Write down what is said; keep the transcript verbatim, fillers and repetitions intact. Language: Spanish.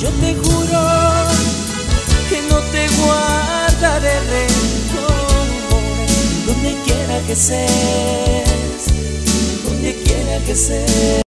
Yo te juro que no te guardaré rencor, donde quiera que estés, donde quiera que estés.